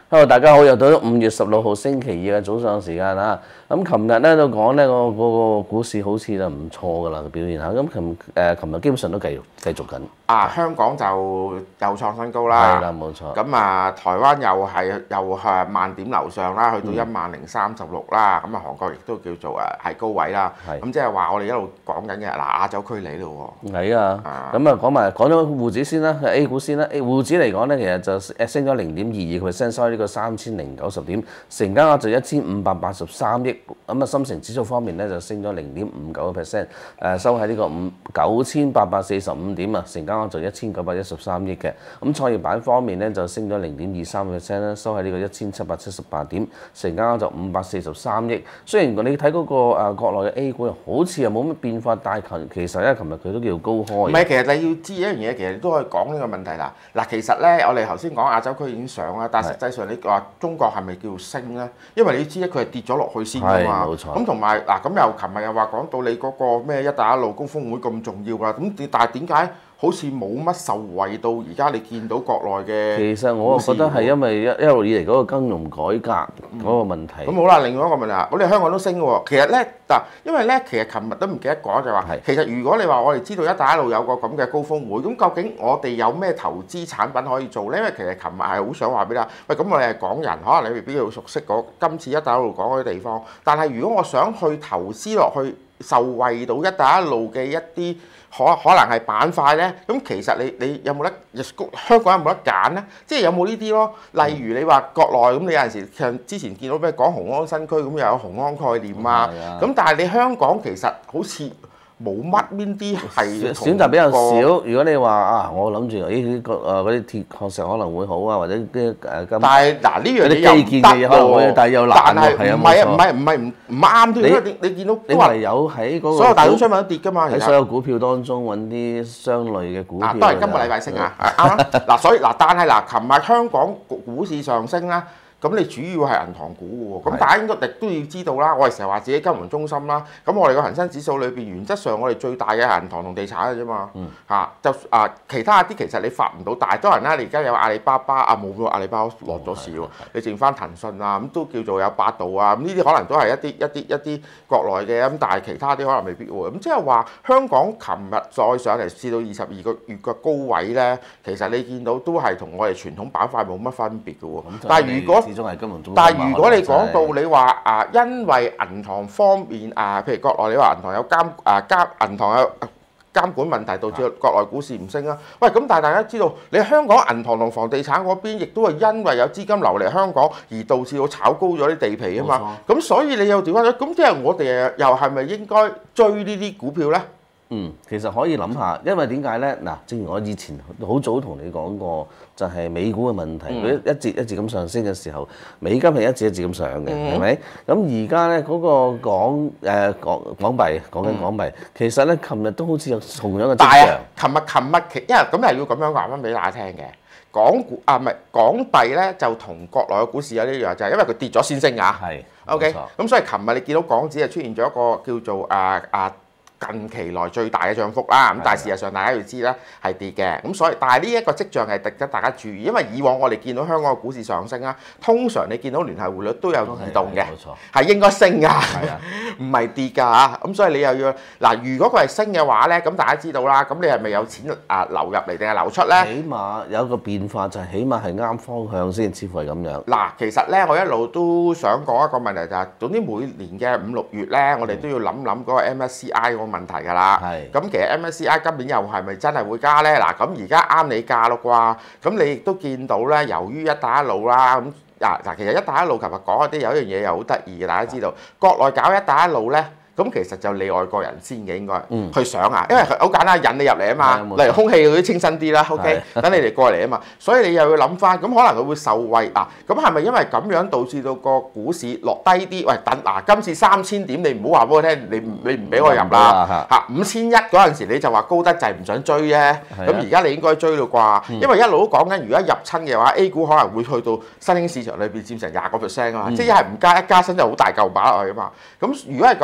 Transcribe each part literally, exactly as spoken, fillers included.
Hello， 大家好，又到咗五月十六號星期二嘅早上時間啦。咁琴日咧都講咧個個股市好似就唔錯噶啦個表現嚇。咁琴誒琴日基本上都繼續繼續緊。 啊，香港就又創新高啦。 係啦，冇錯。 咁啊，台灣又係又係萬點樓上啦，去到一萬零三十六啦。咁啊，韓國亦都叫做誒係高位啦。 係。 咁即係話我哋一路講緊嘅嗱亞洲區嚟咯喎。 係啊。咁啊講埋講咗滬指先啦 ，A 股先啦。A 滬指嚟講咧，其實就誒升咗零點二二個 percent，收喺呢個三千零九十點，成交額就一千五百八十三億。咁啊，深成指數方面咧就升咗零點五九個 percent，誒收喺呢個五九千八百四十五點啊，成交額就一千九百一十三億嘅。咁創業板方面咧就升咗零點二三個 percent 啦，收喺呢個一千七百七十八點，成交額就五百四十三億。雖然你睇嗰個誒國內嘅 A 股好似又冇乜變化，但係其實咧，琴日佢都叫高開。 唔係，其實你要知一樣嘢，其實你都可以講呢個問題啦。嗱，其實咧，我哋頭先講亞洲區已經上啦，但係實際上你話中國係咪叫升咧？因為你知咧，佢係跌咗落去先㗎嘛。 冇錯。 咁同埋嗱，咁又琴日又話講到你嗰個咩一帶一路高峰會咁重要啦。咁但係點解好似冇乜受惠到而家你見到國內嘅？ 其實我覺得係因為一一路以嚟嗰個金融改革嗰個問題。 咁好啦，另外一個問題啊，我哋香港都升喎。其實咧嗱，因為咧，其實琴日都唔記得講就係話，其實如果你話我哋知道一帶一路有個咁嘅高峰會，咁究竟我哋有咩投資產品可以做咧？因為其實琴日係好想話俾你聽，喂，咁我哋係港人，可能你未必好熟悉嗰今次一帶一路講嗰啲地方。但係如果我想去投資落去，受惠到一帶一路嘅一啲可可能係板塊咧，咁其實你你有冇得香港有冇得揀咧？即係有冇呢啲咯？例如你話國內咁，你有陣時像之前見到咩講雄安新區咁，又有雄安概念啊。咁但係你香港其實好似冇乜邊啲係選擇比較少。如果你話啊，我諗住誒個誒嗰啲鐵礦石可能會好啊，或者啲誒金。 但係嗱呢樣嘢又基建嘅嘢可能會，但係又難喎。 但係唔係啊？唔係唔係唔唔啱添。你你見到你唯有喺嗰個所有大宗商品都跌㗎嘛？ 喺所有股票當中揾啲相類嘅股票。 啊，都係今個禮拜升啊！啱啦。嗱，所以嗱，但係嗱，琴日香港股市上升啦。咁你主要係銀行股喎，咁大家應該亦都要知道啦。我哋成日話自己金融中心啦，咁我哋個恒生指數裏邊原則上我哋最大嘅係銀行同地產嘅啫嘛。嗯。嚇，就啊其他啲其實你發唔到，大多人啦，你而家有阿里巴巴啊，冇咗阿里巴巴落咗市喎，你剩翻騰訊啊，咁都叫做有百度啊，咁呢啲可能都係一啲一啲一啲國內嘅，咁但係其他啲可能未必喎。咁即係話香港琴日再上嚟試到二十二個月嘅高位咧，其實你見到都係同我哋傳統板塊冇乜分別嘅喎。但係如果但係如果你講到你話啊，因為銀行方面啊，譬如國內你話銀行有監啊監銀行有監管問題，導致國內股市唔升啊。喂，咁但係大家知道，你香港銀行同房地產嗰邊，亦都係因為有資金流嚟香港，而導致到炒高咗啲地皮啊嘛。咁所以你又調翻咗，咁即係我哋又係咪應該追呢啲股票咧？ 嗯，其實可以諗下，因為點解咧？嗱，正如我以前好早同你講過，就係、是、美股嘅問題，佢、嗯、一節一節咁上升嘅時候，美金係一節一節咁上嘅，係咪、嗯？咁而家咧嗰個港誒、呃、港港幣講緊港幣，其實咧琴日都好似有同樣嘅跡象。 琴日琴日其因為咁係要咁樣話翻俾大家聽嘅，港股啊唔係港幣咧就同國內嘅股市有呢樣，就係因為佢跌咗先升啊。係。OK，咁所以琴日你見到港紙係出現咗一個叫做啊啊。近期內最大嘅漲幅啦，咁但係事實上大家要知咧係跌嘅，咁所以但係呢一個跡象係值得大家注意，因為以往我哋見到香港嘅股市上升啦，通常你見到聯繫匯率都有移動嘅，係應該升㗎，唔係跌㗎嚇，咁所以你又要嗱，如果佢係升嘅話咧，咁大家知道啦，咁你係咪有錢啊流入嚟定係流出咧？ 起碼有一個變化就係起碼係啱方向先，似乎係咁樣。 嗱，其實咧我一路都想講一個問題就係，總之每年嘅五六月咧，我哋都要諗諗嗰個 M S C I 問題㗎啦，咁其實 M S C I 今年又係咪真係會加咧？嗱，咁而家啱你加咯啩，咁你亦都見到咧，由於一帶一路啦，咁嗱嗱，其實一帶一路琴日講嗰啲有一樣嘢又好得意嘅，大家知道國內搞一帶一路咧。咁其實就你外國人先嘅應該去想啊，因為好簡單引你入嚟啊嘛，例如空氣嗰啲清新啲啦 ，OK， 等你哋過嚟啊嘛，所以你又要諗翻，咁可能佢會受惠啊，咁係咪因為咁樣導致到個股市落低啲？喂，等嗱，今次三千點你唔好話俾我聽，你你唔俾我入啦嚇，五千一嗰陣時你就話高得滯唔想追啫，咁而家你應該追到啩，因為一路都講緊，如果入親嘅話 ，A 股可能會去到新興市場裏邊佔成廿個 percent 啊嘛，即係一係唔加一加薪就好大嚿把落去啊嘛，咁如果係咁嘅話，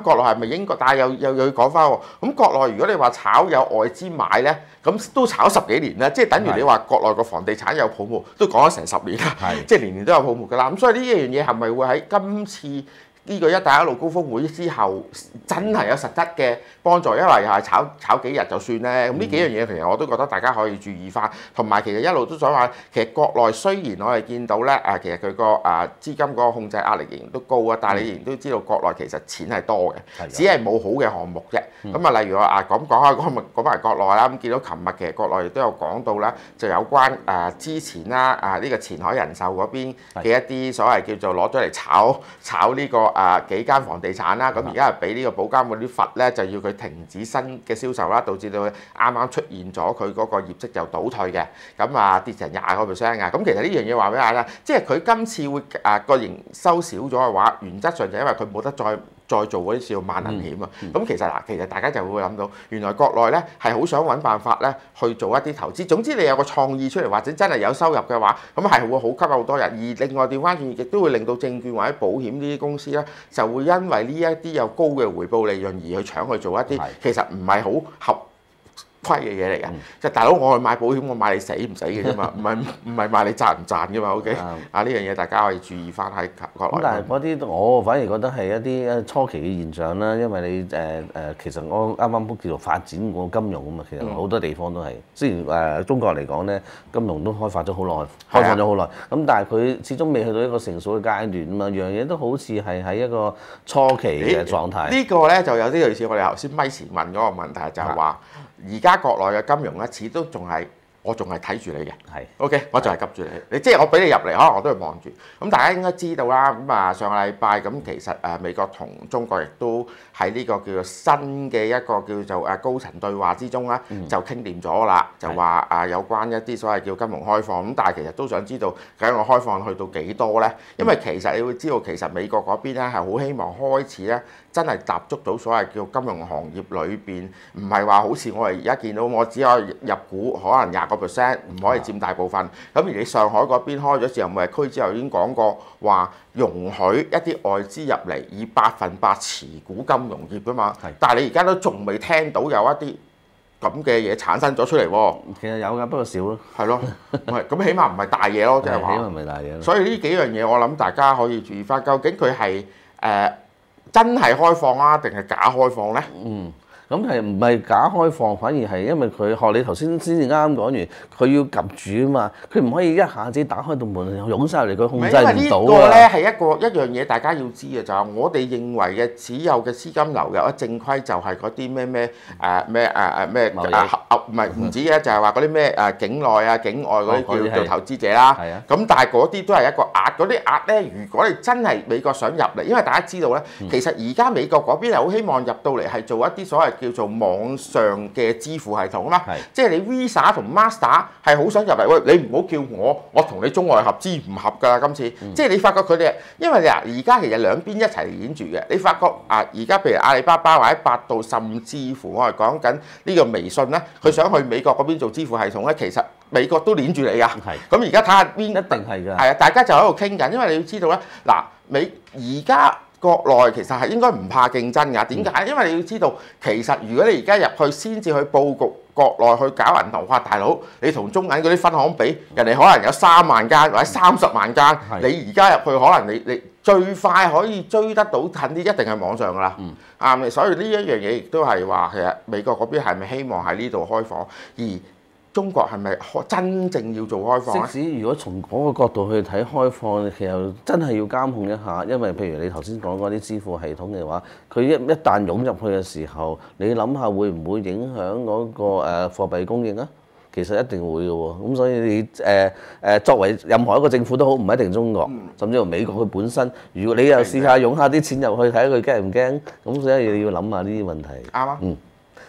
國內係咪應該？但係又又又要講翻喎。咁國內如果你話炒有外資買咧，咁都炒十幾年啦，即係等於你話國內個房地產有泡沫，都講咗成十年啦，即係年年都有泡沫㗎啦。咁所以呢一樣嘢係咪會喺今次呢個一帶一路高峰會之後真係有實質嘅幫助？因為又係炒炒幾日就算咧。咁呢幾樣嘢其實我都覺得大家可以注意翻。同埋其實一路都想話，其實國內雖然我哋見到咧誒，其實佢個誒資金嗰個控制壓力仍然都高啊，但係你仍然都知道國內其實錢係多嘅，只係冇好嘅項目啫。咁啊，例如我啊咁講開講埋講埋國內啦，咁見到琴日其實國內亦都有講到啦，就有關誒之前啦啊呢個前海人壽嗰邊嘅一啲所謂叫做攞咗嚟炒炒呢個。啊幾間房地產啦，咁而家係俾呢個保監嗰啲罰咧，就要佢停止新嘅銷售啦，導致到佢啱啱出現咗佢嗰個業績就倒退嘅，咁啊跌成廿個 percent 啊，咁其實呢樣嘢話俾大家聽，即係佢今次會啊個營收少咗嘅話，原則上就因為佢冇得再再做嗰啲叫萬能險啊，咁、嗯、其實嗱，其實大家就會諗到，原來國內咧係好想揾辦法咧去做一啲投資，總之你有個創意出嚟，或者真係有收入嘅話，咁係會好吸引好多人，而另外調翻轉亦都會令到證券或者保險呢啲公司咧，就會因為呢一啲有高嘅回報利潤而去搶去做一啲其實唔係好合虧嘅嘢嚟嘅，即係大佬我去買保險，我買你死唔死嘅啫嘛，唔係唔係買你賺唔賺嘅嘛 ，OK？啊呢樣嘢大家可以注意翻喺國內。咁但係嗰啲我反而覺得係一啲初期嘅現象啦，因為你誒誒、呃、其實我啱啱都叫做發展過金融啊嘛，其實好多地方都係，雖然誒、呃、中國嚟講咧，金融都開發咗好耐，開放咗好耐，咁但係佢始終未去到一個成熟嘅階段啊嘛，樣嘢都好似係喺一個初期嘅狀態。 呢、這個咧就有啲類似我哋頭先咪前問嗰個問題，就係話而家國內嘅金融咧，始終仲係我仲係睇住你嘅，係 OK，我就係及住你，你即係我俾你入嚟，可能我都係望住。咁大家應該知道啦，咁啊上個禮拜咁其實誒美國同中國亦都喺呢個叫做新嘅一個叫做誒高層對話之中啦，就傾掂咗啦，就話啊有關一啲所謂叫金融開放。咁但係其實都想知道究竟個開放去到幾多咧？因為其實你會知道，其實美國嗰邊咧係好希望開始咧真係踏足到所謂叫金融行業裏邊，唔係話好似我哋而家見到我只可以入股可能廿個 percent，唔可以佔大部分。咁而你上海嗰邊開咗自由貿易區之後已經講過話容許一啲外資入嚟以百分百持股金融業㗎嘛。但係你而家都仲未聽到有一啲咁嘅嘢產生咗出嚟喎。 其實有㗎，不過少咯。係咯，唔係咁起碼唔係大嘢咯，即係話。起碼唔係大嘢。所以呢幾樣嘢我諗大家可以注意翻，究竟佢係誒真係開放啊，定係假開放咧？嗯。 咁係唔係假開放，反而係因為佢學你頭先先至啱啱講完，佢要及住啊嘛，佢唔可以一下子打開道門湧晒嚟，佢控制唔到啊。因為呢個咧係一個一樣嘢，大家要知嘅就係、是、我哋認為嘅只有嘅資金流入，一正規就係嗰啲咩咩誒咩誒誒咩啊唔係唔止嘅，就係話嗰啲咩誒境內啊境外嗰啲叫做投資者啦。係啊。咁但係嗰啲都係一個額，嗰啲額咧，如果你真係美國想入嚟，因為大家知道咧，其實而家美國嗰邊係好希望入到嚟係做一啲所謂叫做網上嘅支付系統啊嘛，即係你 Visa 同 Master 係好想入嚟，喂你唔好叫我，我同你中外合資唔合㗎啦今次，嗯、即係你發覺佢哋，因為嗱而家其實兩邊一齊演住嘅，你發覺啊而家譬如阿里巴巴或者百度，甚至乎我係講緊呢個微信咧，佢想去美國嗰邊做支付系統咧，其實美國都攆住你㗎，咁而家睇下邊一定係㗎，係啊，大家就喺度傾緊，因為你要知道咧，嗱美而家。國內其實係應該唔怕競爭㗎，點解？因為你要知道，其實如果你而家入去先至去佈局國內去搞銀行，哇大佬，你同中銀嗰啲分行比，人哋可能有三萬間或者三十萬間，你而家入去可能你你最快可以追得到近啲，一定係網上㗎啦。啱嘅、嗯，所以呢一樣嘢亦都係話，其實美國嗰邊係咪希望喺呢度開放，而中國係咪真正要做開放咧？ 即使如果從嗰個角度去睇開放，其實真係要監控一下，因為譬如你頭先講嗰啲支付系統嘅話，佢一一旦湧入去嘅時候，你諗下會唔會影響嗰個誒貨幣供應啊？其實一定會嘅喎，咁所以你誒誒作為任何一個政府都好，唔一定中國，甚至乎美國佢本身，如果你又試下湧下啲錢入去睇下佢驚唔驚？咁所以你要諗下呢啲問題。 啱啊。嗯。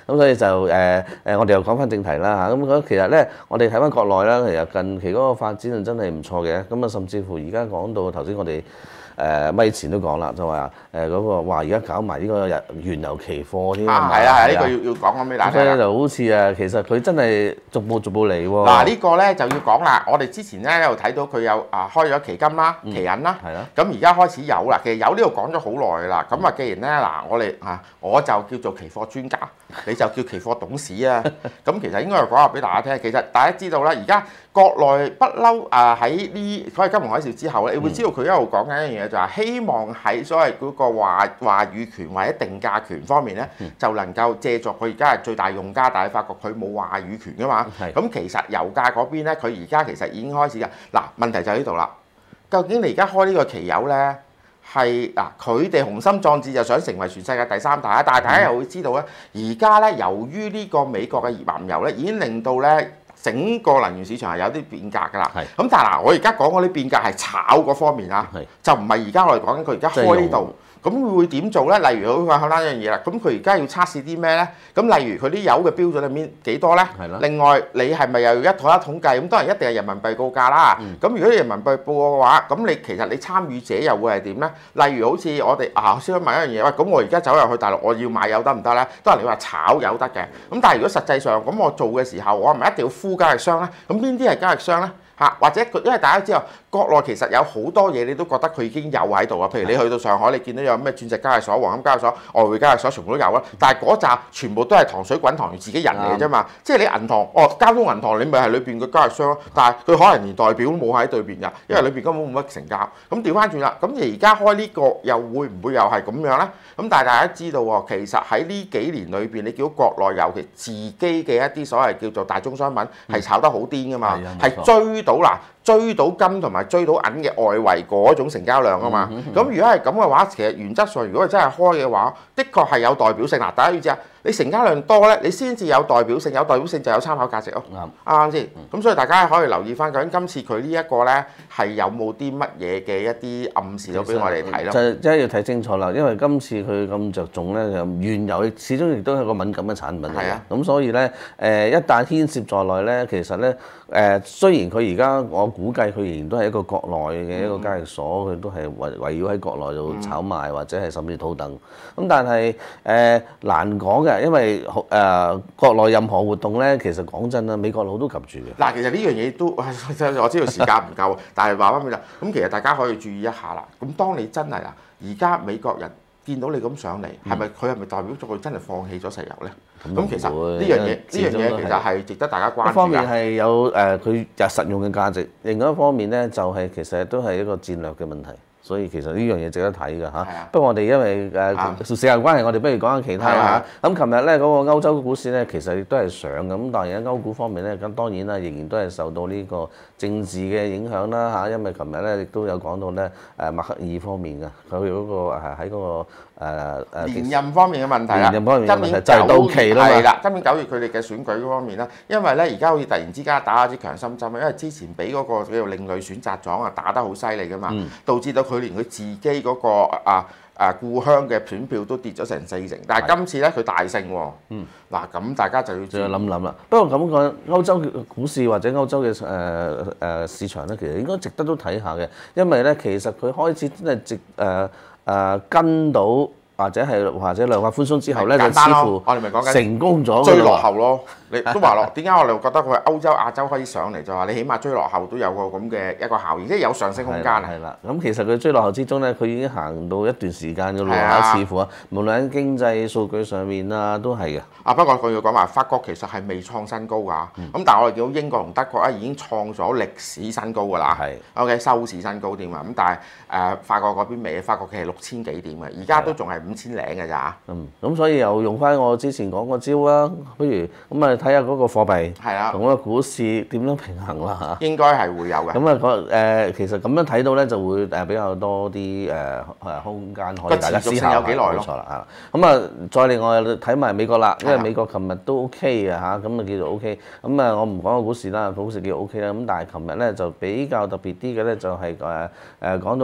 咁所以就誒誒、呃，我哋又講翻正題啦嚇。咁咁其實咧，我哋睇翻國內啦，其實近期嗰個發展就真係唔錯嘅。咁啊，甚至乎而家講到頭先我哋。誒咪前都講啦，就話誒嗰個話而家搞埋呢個日原油期貨添啊，係啊係，呢個要要講講俾大家聽。 所以就好似誒，其實佢真係逐步逐步嚟喎。 嗱呢個咧就要講啦，我哋之前咧又睇到佢有啊開咗期金啦、期銀啦， 係啦。 咁而家開始有啦，其實有呢度講咗好耐啦。咁啊，既然咧嗱，我哋啊我就叫做期貨專家，你就叫期貨董事啊。咁其實應該係講下俾大家聽。其實大家知道啦，而家國內不嬲啊喺呢所謂金融海嘯之後咧，你會知道佢一路講緊一樣嘢，就係希望喺所謂嗰個話話語權或者定價權方面咧，就能夠借助佢而家係最大用家，但係發覺佢冇話語權噶嘛。咁其實油價嗰邊咧，佢而家其實已經開始㗎。嗱，問題就喺呢度啦。究竟你而家開呢個期油咧，係嗱佢哋雄心壯志就想成為全世界第三大啊！但係大家又會知道咧，而家咧由於呢個美國嘅頁岩油咧，已經令到咧整個能源市場係有啲變革㗎啦。咁但係嗱，我而家講嗰啲變革係炒嗰方面啊，就唔係而家我哋講緊佢而家開呢度。咁會會點做咧？例如好似講單一樣嘢啦，咁佢而家要測試啲咩咧？咁例如佢啲油嘅標準係邊幾多咧？另外你係咪又要一統一統計？咁當然一定係人民幣報價啦。咁如果你人民幣報嘅話，咁你其實你參與者又會係點咧？例如好似我哋啊，先問一樣嘢，喂，咁我而家走入去大陸，我要買油得唔得咧？當然你話炒油得嘅。咁但係如果實際上咁我做嘅時候，我係咪一定要呼交易商咧？咁邊啲係交易商咧？嚇，或者因為大家知道國內其實有好多嘢，你都覺得佢已經有喺度啊。譬如你去到上海，你見到有咩鑽石交易所、黃金交易所、外匯交易所，全部都有啦。但係嗰扎全部都係糖水滾糖魚自己人嚟嘅啫嘛。即係你銀行，哦，交通銀行你咪係裏邊嘅交易商咯。但係佢可能連代表都冇喺對邊㗎，因為裏邊根本冇乜成交。咁調翻轉啦，咁而家開呢個又會唔會又係咁樣咧？咁但係大家知道喎，其實喺呢幾年裏邊，你見到國內尤其自己嘅一啲所謂叫做大宗商品係炒得好癲㗎嘛，係追到嗱。追到金同埋追到銀嘅外圍嗰種成交量啊嘛，咁如果係咁嘅話，其實原則上如果係真係開嘅話，的確係有代表性嗱。大家要知啊，你成交量多咧，你先至有代表性，有代表性就有參考價值咯。啱啱先？咁所以大家可以留意翻，究竟今次佢呢一個咧係有冇啲乜嘢嘅一啲暗示到俾我哋睇咯？ 就真係要睇清楚啦，因為今次佢咁着重咧，原油始終亦都係個敏感嘅產品嚟嘅。咁所以咧，誒一旦牽涉在內咧，其實咧誒雖然佢而家我估計佢仍然都係一個國內嘅一個交易所，佢都係圍圍繞喺國內度炒賣或者係甚至土等。咁但係誒、呃、難講嘅，因為誒、呃、國內任何活動咧，其實講真啦，美國佬都及住嘅。 嗱，其實呢樣嘢都我知道時間唔夠，但係話翻俾你咁，其實大家可以注意一下啦。咁當你真係啊，而家美國人見到你咁上嚟，係咪佢係咪代表咗佢真係放棄咗石油咧？咁、嗯、其實呢樣嘢呢樣嘢其實係值得大家關注。一方面係有誒佢有實用嘅價值，另外一方面咧就係、是、其實都係一個戰略嘅問題。所以其實呢樣嘢值得睇㗎嚇。不過我哋因為誒時間關係，我哋不如講下其他啦嚇。咁琴日咧嗰個歐洲股市咧，其實亦都係上嘅。咁但係而家歐股方面咧，咁當然啦，仍然都係受到呢個政治嘅影響啦嚇。因為琴日咧亦都有講到咧誒默克爾方面嘅佢嗰個誒喺嗰個誒誒連任方面嘅問題啦。 連任方面嘅問題就係到期啦嘛。 係啦，今年九月佢哋嘅選舉嗰方面啦，因為咧而家好似突然之間打咗支強心針，因為之前俾嗰個叫做另類選擇狀啊打得好犀利㗎嘛，導致到佢。佢連佢自己嗰個啊啊故鄉嘅選票都跌咗成四成，但係今次咧佢大勝喎。嗯，嗱咁大家就要再諗諗啦。不過咁講，歐洲股市或者歐洲嘅誒誒市場咧，其實應該值得都睇下嘅，因為咧其實佢開始真係直誒誒跟到。或者係或者量化寬鬆之後咧，就似乎我哋咪講緊成功咗追落後咯。你都話落點解我哋覺得佢係歐洲、亞洲可以上嚟就話你起碼追落後都有個咁嘅一個效應，即係有上升空間啊。 係啦，咁其實佢追落後之中咧，佢已經行到一段時間嘅路嚇，似乎啊，無論喺經濟數據上面啊，都係嘅。 啊不過佢要講話法國其實係未創新高㗎，咁、嗯、但係我哋見到英國同德國咧已經創咗歷史新高㗎啦。係 OK 收市新高點啊，咁但係誒、呃、法國嗰邊未，法國佢係六千幾點嘅，而家都仲係五千零嘅咋。嗯， 咁所以又用翻我之前講個招啦，不如咁啊睇下嗰個貨幣同嗰個股市點樣平衡啦嚇。 應該係會有嘅。 咁啊誒，其實咁樣睇到咧就會誒比較多啲誒誒空間可以大家思考下。 個持續性有幾耐咯？ 冇錯啦嚇。咁啊再另外睇埋美國啦，因為美國琴日都 OK 嘅嚇，咁啊叫做 OK。咁啊我唔講個股市啦，股市叫 OK 啦。咁但係琴日咧就比較特別啲嘅咧就係誒誒講到國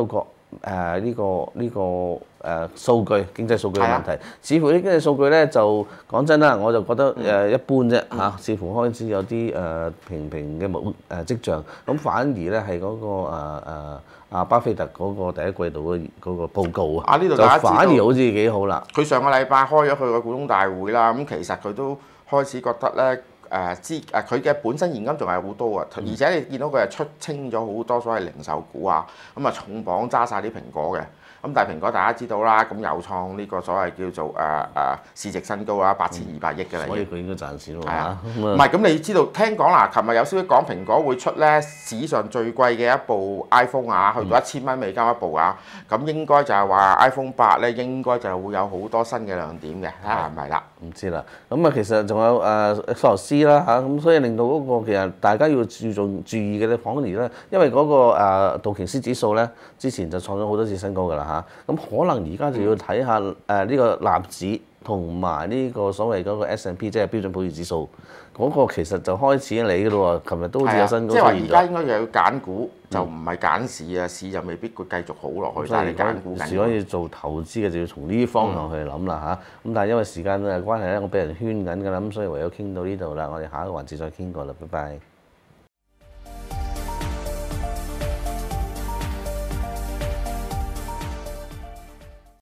誒呢個呢個誒數據經濟數據嘅問題，似乎啲經濟數據咧就講真啦，我就覺得誒一般啫嚇，似乎開始有啲誒平平嘅冇誒跡象，咁反而咧係嗰個誒誒阿巴菲特嗰個第一季度嘅嗰個報告啊，就反而好似幾好啦。 佢上個禮拜開咗佢個股東大會啦，咁其實佢都開始覺得咧。誒資誒佢嘅本身現金仲係好多啊，而且你見到佢係出清咗好多所謂零售股啊，咁啊重磅揸晒啲蘋果嘅，咁但係蘋果大家知道啦，咁有創呢個所謂叫做誒誒、呃、市值新高啊，八千二百億嘅啦， 所以佢應該賺錢喎。 係啊，唔係咁你知道聽講啦，琴日有消息講蘋果會出咧史上最貴嘅一部 iPhone 啊，去到一千蚊美金一部啊，咁應該就係話 iPhone 八咧應該就會有好多新嘅亮點嘅，睇下係咪啦？ 唔知啦，咁啊其實仲有誒索羅斯啦嚇，咁所以令到嗰個其實大家要注重注意嘅咧，反而咧，因為嗰個誒道瓊斯指數咧，之前就創咗好多次新高㗎啦嚇，咁可能而家就要睇下誒呢個納指同埋呢個所謂嗰個 S and P 即係標準普爾指數，嗰個其實就開始嚟㗎咯喎，琴日都好似有新高出現咗。 即係話而家應該又要揀股，就唔係揀市啊，市就未必會繼續好落去。但係你揀股緊。 如果要做投資嘅就要從呢啲方向去諗啦嚇。咁但係因為時間嘅關係咧，我俾人圈緊㗎啦，咁所以唯有傾到呢度啦。我哋下一個環節再傾過啦，拜拜。